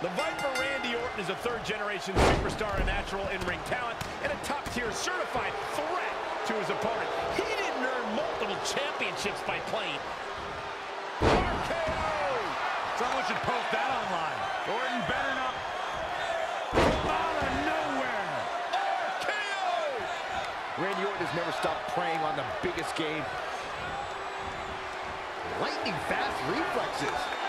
The Viper Randy Orton is a third-generation superstar, a natural in-ring talent, and a top-tier certified threat to his opponent. He didn't earn multiple championships by playing. RKO! Someone should post that online. Orton better not. Out of nowhere. RKO! Randy Orton has never stopped preying on the biggest game. Lightning fast reflexes.